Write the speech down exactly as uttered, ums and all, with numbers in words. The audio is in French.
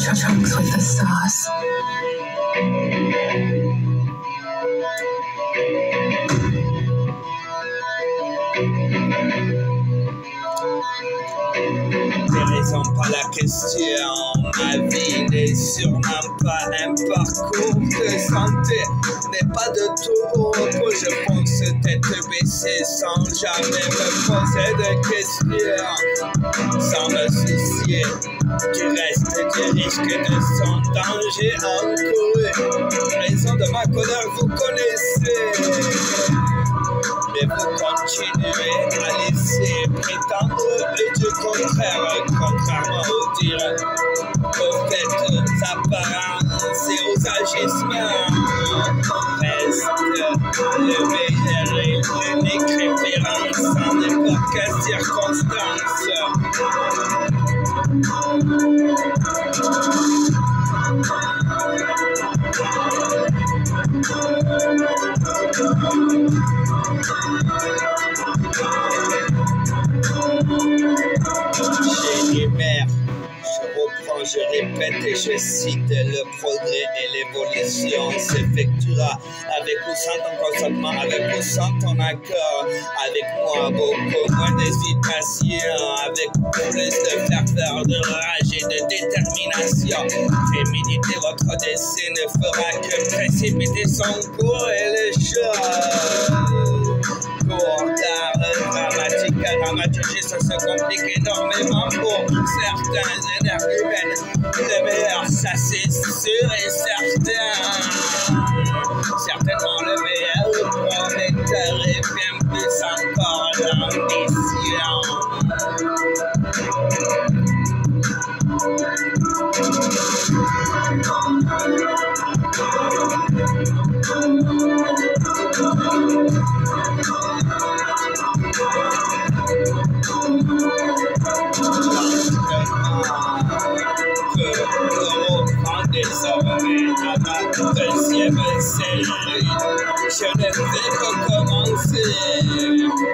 your trunks with the stars. Des raisons, pas la question. Ma vie n'est sûrement pas un parcours de santé. N'est pas de tout au repos. Je fonce tête baissée sans jamais me poser de questions. Sans me soucier du reste du risque de son danger encouru. Raison de ma colère, vous connaissez. Mais vous continuez à laisser prétendre du contraire, contrairement aux dires, aux faits apparences et aux agissements. Reste le meilleur et l'unique référence en n'importe quelle circonstance. J'énumère, je reprends, je répète et je cite: le progrès et l'évolution s'effectuera avec ou sans ton consentement, avec ou sans ton accord, avec moi beaucoup moins d'hésitation, avec plus de ferveur, de rage et de détermination. Féminité, votre destin ne fera que précipiter son cours et le choix. Cours d'art dramatique, à dramaturgie, ça se complique énormément pour certains énergies humaines. Le meilleur, ça c'est sûr et certain. Certainement le meilleur, prometteur et bien plus encore l'ambition. Désormais à ma deuxième série, je ne vais pas commencer.